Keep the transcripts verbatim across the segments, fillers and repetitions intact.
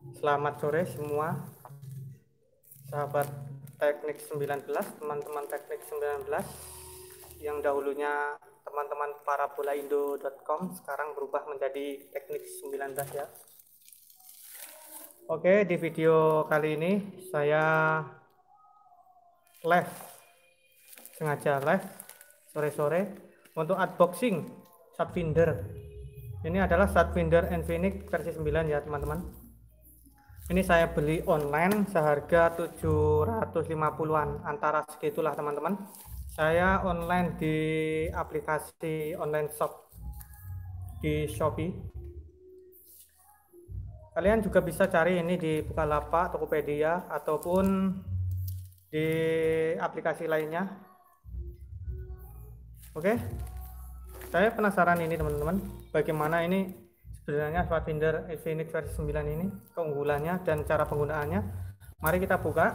Selamat sore semua, sahabat Teknik sembilan belas, teman-teman Teknik sembilan belas yang dahulunya teman-teman parabolaindo dot com, sekarang berubah menjadi Teknik sembilan belas ya. Oke, di video kali ini saya live, sengaja live sore-sore untuk unboxing Satfinder. Ini adalah Satfinder Infinix versi sembilan ya teman-teman. Ini saya beli online seharga tujuh ratus lima puluhan, antara segitulah teman-teman. Saya online di aplikasi online shop di Shopee. Kalian juga bisa cari ini di Bukalapak, Tokopedia, ataupun di aplikasi lainnya. Oke, saya penasaran ini teman-teman, bagaimana ini sebenarnya Satfinder Infinix versi sembilan ini, keunggulannya dan cara penggunaannya. Mari kita buka.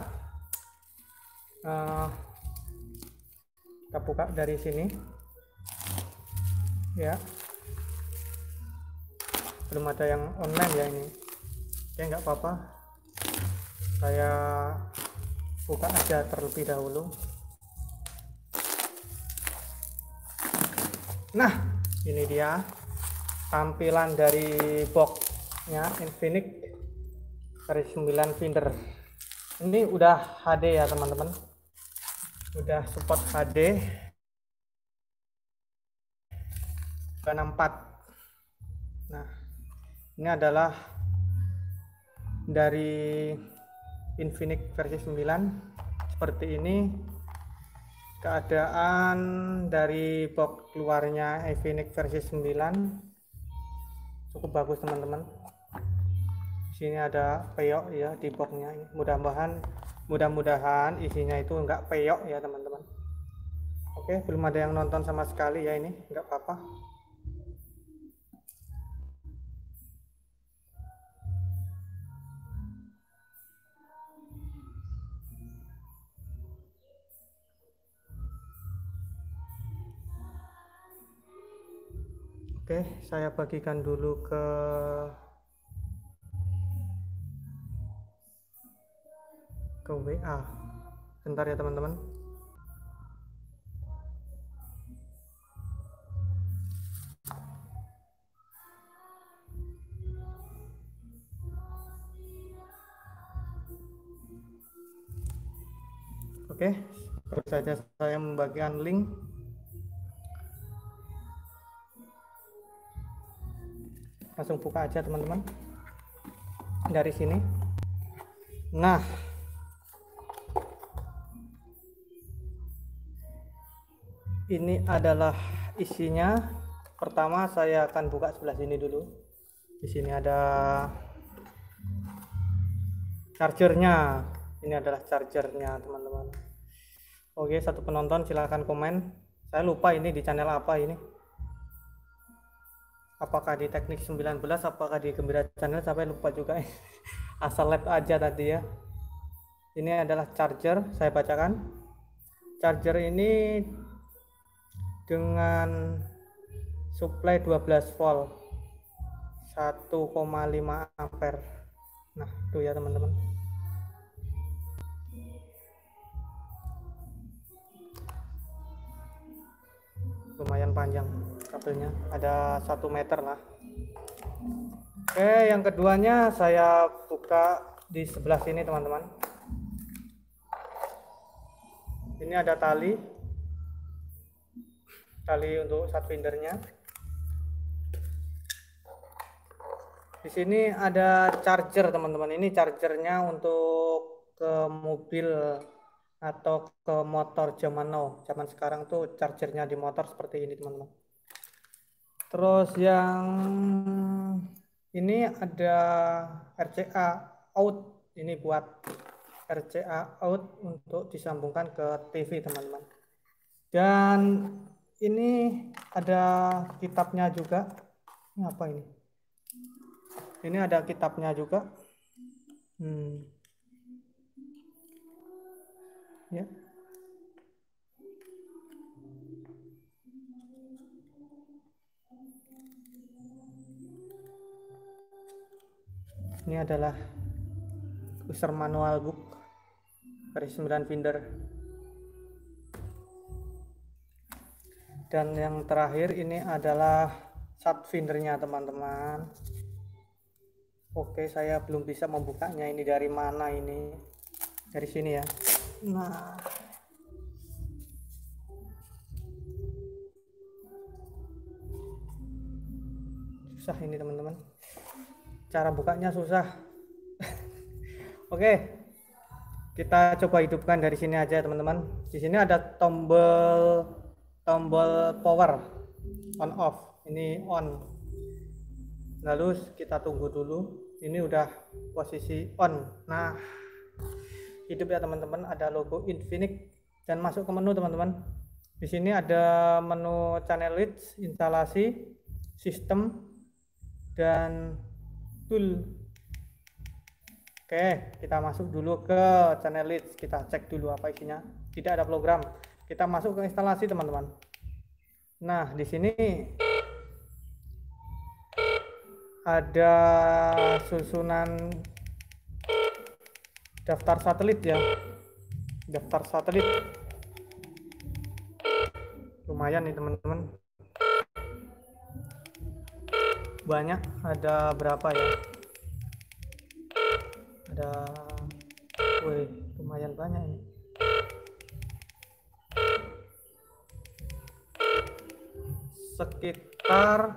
Uh, kita buka dari sini ya, belum ada yang online ya ini. Oke, nggak apa-apa, saya buka aja terlebih dahulu. Nah, ini dia tampilan dari boxnya Infinix versi sembilan Finder. Ini udah H D ya teman-teman, udah support H D enam puluh empat. Nah, ini adalah dari Infinix versi sembilan, seperti ini keadaan dari box keluarnya Infinix versi sembilan. Cukup bagus teman-teman. Sini ada peyok ya di boxnya. Mudah-mudahan mudah-mudahan isinya itu enggak peyok ya teman-teman. Oke, belum ada yang nonton sama sekali ya, ini enggak apa-apa. Oke, saya bagikan dulu ke ke W A. Bentar ya teman-teman. Oke, baru saja saya membagikan link. Langsung buka aja teman-teman dari sini. Nah, ini adalah isinya. Pertama saya akan buka sebelah sini dulu. Di sini ada chargernya. Ini adalah chargernya teman-teman. Oke, satu penonton silahkan komen. Saya lupa ini di channel apa ini. Apakah di Teknik sembilan belas, apakah di Gembira Channel, sampai lupa juga. Asal lab aja tadi ya. Ini adalah charger, saya bacakan. Charger ini dengan supply dua belas volt, satu koma lima ampere. Nah, itu ya teman-teman. Lumayan panjang kabelnya, ada satu meter lah. Oke, yang keduanya saya buka di sebelah sini teman-teman. Ini ada tali tali untuk Satfindernya. Di sini ada charger teman-teman. Ini chargernya untuk ke mobil atau ke motor zaman now. Zaman sekarang tuh chargernya di motor seperti ini teman-teman. Terus yang ini ada R C A out. Ini buat R C A out untuk disambungkan ke T V teman-teman. Dan ini ada kitabnya juga. Ini apa ini? Ini ada kitabnya juga. Hmm. Ya. Ini adalah user manual book garis sembilan finder. Dan yang terakhir ini adalah sub findernya teman-teman. Oke, saya belum bisa membukanya, ini dari mana ini? Dari sini ya. Nah, susah ini teman-teman, cara bukanya susah. Oke, kita coba hidupkan dari sini aja teman-teman. Di sini ada tombol tombol power on off, ini on. Lalu kita tunggu dulu, ini udah posisi on. Nah, hidup ya teman-teman, ada logo Infinix dan masuk ke menu teman-teman. Di sini ada menu channel list, instalasi, sistem, dan tool. Oke, kita masuk dulu ke channel list, kita cek dulu apa isinya. Tidak ada program. Kita masuk ke instalasi teman-teman. Nah, di sini ada susunan daftar satelit ya, daftar satelit lumayan nih teman-teman, banyak, ada berapa ya, ada, wih, lumayan banyak ini. Sekitar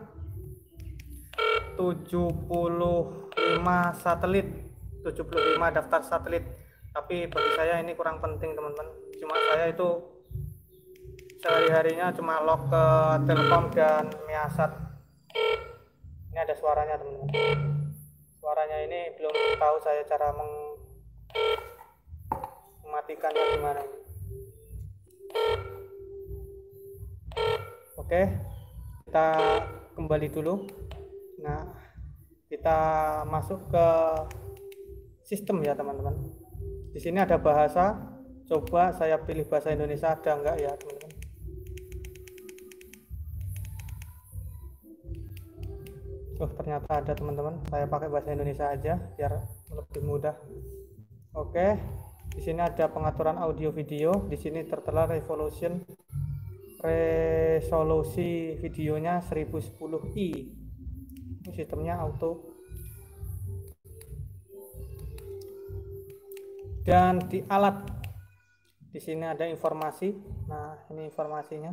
tujuh puluh lima satelit, tujuh puluh lima daftar satelit. Tapi bagi saya ini kurang penting teman-teman. Cuma saya itu sehari-harinya cuma log ke Telkom dan Miasat. Ini ada suaranya teman-teman. Suaranya ini belum tahu saya cara meng mematikannya gimana. Oke, kita kembali dulu. Nah, kita masuk ke sistem ya teman-teman. Di sini ada bahasa, coba saya pilih bahasa Indonesia, ada enggak ya teman-teman. Oh, ternyata ada teman-teman. Saya pakai bahasa Indonesia aja biar lebih mudah. Oke, di sini ada pengaturan audio video. Di sini tertera resolution resolusi videonya seribu sepuluh i. Sistemnya auto. Dan di alat, di sini ada informasi. Nah, ini informasinya.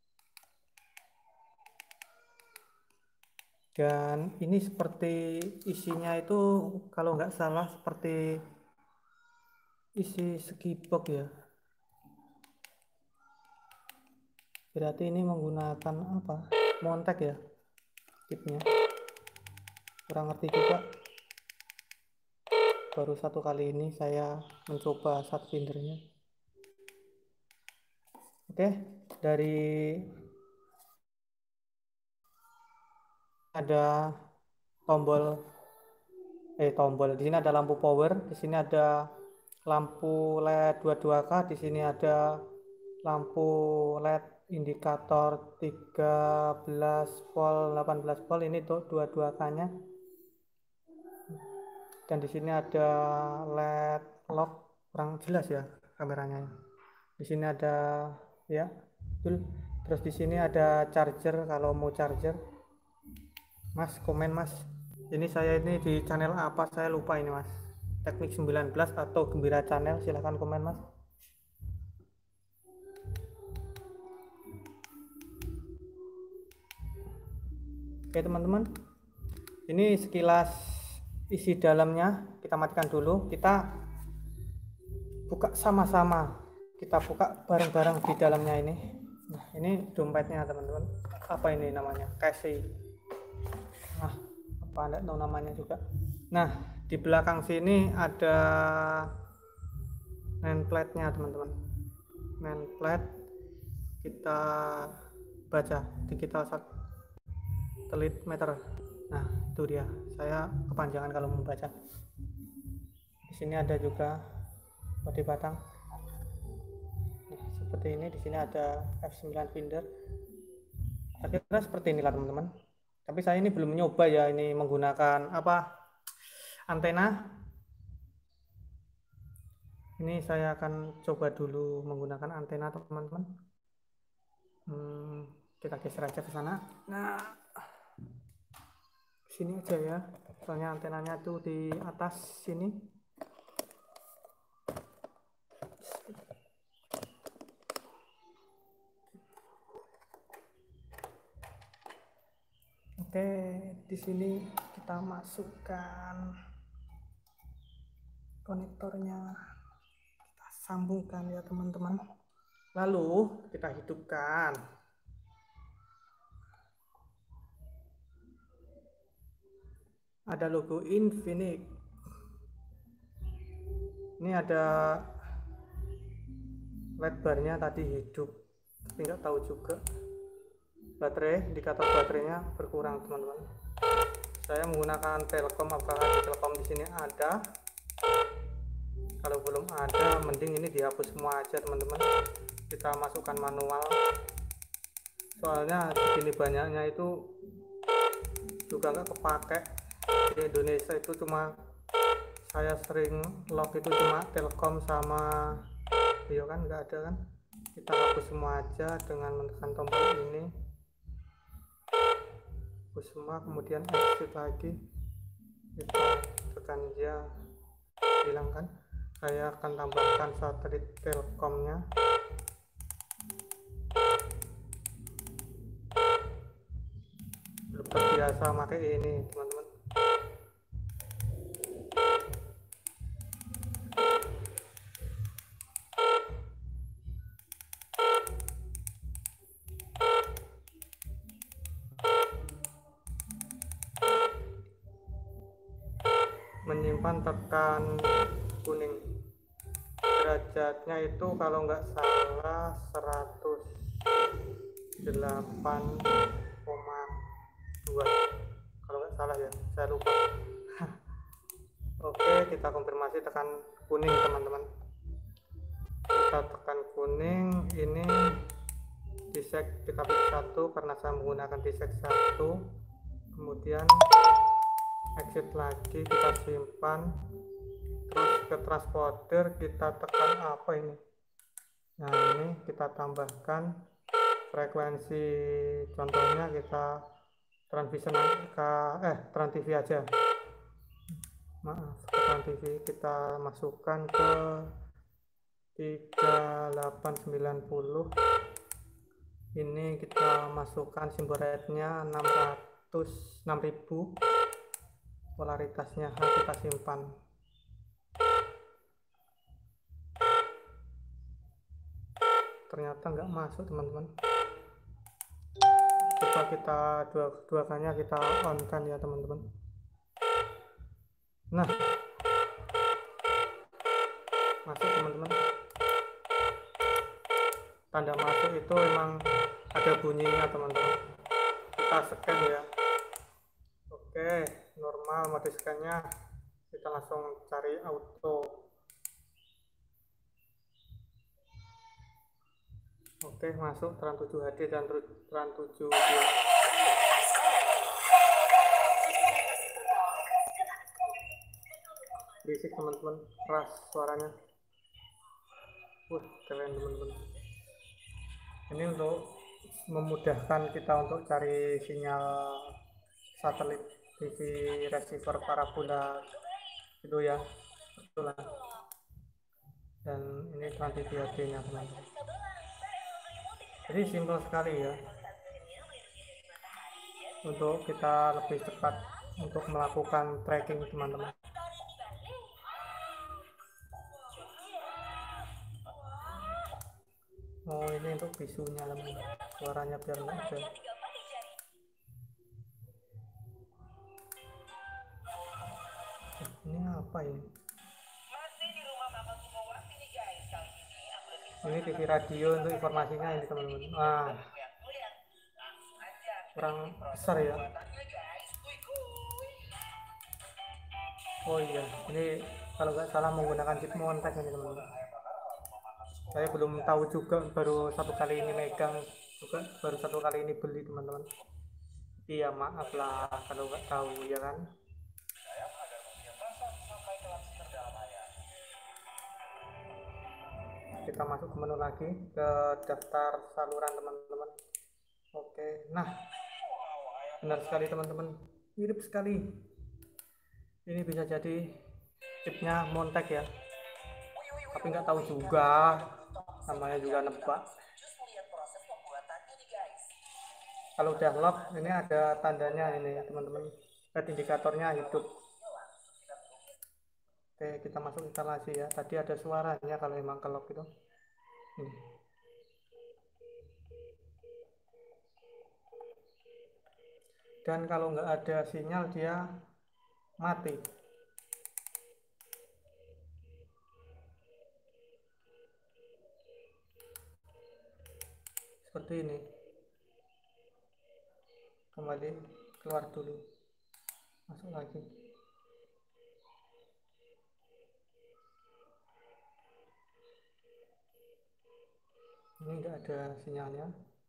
Dan ini seperti isinya itu kalau nggak salah seperti isi skibok ya. Berarti ini menggunakan apa? Montek ya, tipnya. Kurang ngerti juga. Baru satu kali ini saya mencoba sat findernya. Oke, dari ada tombol eh tombol di sini ada lampu power, di sini ada lampu L E D dua puluh dua K, di sini ada lampu L E D indikator tiga belas volt, delapan belas volt, ini tuh dua puluh dua K-nya. Dan di sini ada L E D lock, kurang jelas ya kameranya. Di sini ada ya, betul. Terus di sini ada charger kalau mau charger. Mas, komen Mas. Ini saya ini di channel apa saya lupa ini Mas. Teknik sembilan belas atau Gembira Channel, silahkan komen Mas. Oke teman-teman, ini sekilas isi dalamnya. Kita matikan dulu, kita buka sama-sama, kita buka bareng-bareng di dalamnya ini. Nah, ini dompetnya teman-teman. Apa ini namanya? Casey. Nah, apa enggak tahu namanya juga. Nah, di belakang sini ada nameplate-nya teman-teman. Nameplate, kita baca digital satelit meter. Nah, itu dia. Saya kepanjangan kalau membaca. Di sini ada juga bodi batang. Nah, seperti ini. Di sini ada F sembilan finder. Saya kira seperti inilah teman-teman. Tapi saya ini belum nyoba ya ini menggunakan apa antena. Ini saya akan coba dulu menggunakan antena teman-teman. Hmm, kita geser aja ke sana. Nah, sini aja ya. Soalnya antenanya tuh di atas sini. Oke, di sini kita masukkan konektornya, kita sambungkan ya teman-teman. Lalu kita hidupkan. Ada logo Infinix. Ini ada L E D barnya tadi hidup, tapi nggak tahu juga. Baterai, indikator baterainya berkurang teman-teman. Saya menggunakan Telkom, apakah di Telkom di sini ada? Kalau belum ada, mending ini dihapus semua aja teman-teman. Kita masukkan manual. Soalnya segini banyaknya itu juga nggak kepake. Di Indonesia itu cuma saya sering log itu cuma Telkom sama Bio, kan nggak ada kan. Kita hapus semua aja dengan menekan tombol ini. Hapus semua, kemudian exit lagi, kita tekan ya, hilangkan. Saya akan tambahkan satelit Telkomnya. Belum terbiasa pakai ini teman-teman. Menyimpan, tekan kuning. Derajatnya itu kalau nggak salah seratus delapan koma dua, kalau nggak salah ya, saya lupa. Oke, kita konfirmasi, tekan kuning teman-teman. Kita tekan kuning, ini disek kita pilih satu karena saya menggunakan disek satu, kemudian exit lagi, kita simpan, terus ke transponder kita tekan apa ini. Nah, ini kita tambahkan frekuensi, contohnya kita transvision ke eh Trans T V aja, maaf, Trans T V kita masukkan ke tiga delapan sembilan nol. Ini kita masukkan simbol rate-nya enam ratus enam ribu, polaritasnya H, kita simpan. Ternyata nggak masuk teman-teman. Coba kita dua duakannya kita on kan ya teman-teman. Nah, masuk teman-teman. Tanda masuk itu memang ada bunyinya teman-teman. Kita scan ya. Oke, normal mode scan-nya. Kita langsung cari auto. Oke, masuk Trans tujuh H D dan Trans tujuh H D. Berisik teman-teman, keras suaranya. Wah, keren teman-teman. Ini untuk memudahkan kita untuk cari sinyal satelit T V receiver parabola itu ya, betul lah. Dan ini Trans T V H D-nya teman-teman. Jadi simpel sekali ya, untuk kita lebih cepat untuk melakukan tracking teman-teman. Oh, ini untuk visunya teman-teman, suaranya biar nggak ada. Ini apa ini? Ini T V radio untuk informasinya ini teman-teman. Wah, kurang besar ya. Oh iya, ini kalau nggak salah menggunakan chip Montec ini teman-teman. Saya belum tahu juga, baru satu kali ini megang juga, baru satu kali ini beli teman-teman. Iya, maaf lah kalau nggak tahu ya kan. kita masuk ke menu lagi, ke daftar saluran teman-teman. Oke, nah benar sekali teman-teman, mirip sekali. Ini bisa jadi chipnya Montec ya, tapi nggak tahu juga, namanya juga nebak. Kalau udah lock, ini ada tandanya ini ya teman-teman, red indikatornya hidup. Oke, kita masuk instalasi ya. Tadi ada suaranya kalau memang ke lock itu. Ini. Dan kalau nggak ada sinyal dia mati. Seperti ini. Kembali keluar dulu, masuk lagi. Ini nggak ada sinyalnya.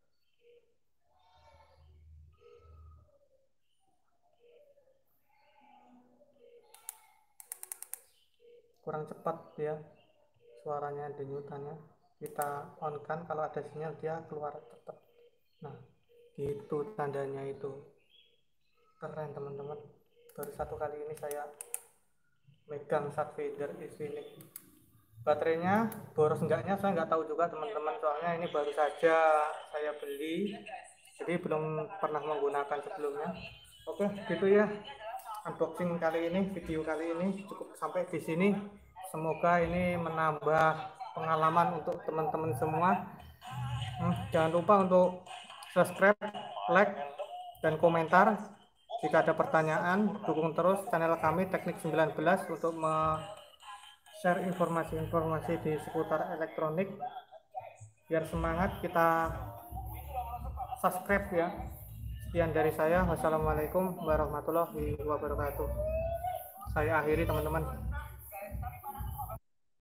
Kurang cepat ya suaranya, denyutannya. Kita on kan, kalau ada sinyal dia keluar cepat. Nah itu tandanya, itu keren teman-teman. Baru satu kali ini saya megang Subfader Infinix. Baterainya boros enggaknya saya nggak tahu juga teman-teman, soalnya ini baru saja saya beli, jadi belum pernah menggunakan sebelumnya. Oke gitu ya, unboxing kali ini, video kali ini cukup sampai di sini. Semoga ini menambah pengalaman untuk teman-teman semua. Hmm, jangan lupa untuk subscribe, like, dan komentar. Jika ada pertanyaan, dukung terus channel kami Teknik sembilan belas untuk share informasi-informasi di seputar elektronik. Biar semangat, kita subscribe ya. Sekian dari saya. Wassalamualaikum warahmatullahi wabarakatuh. Saya akhiri teman-teman.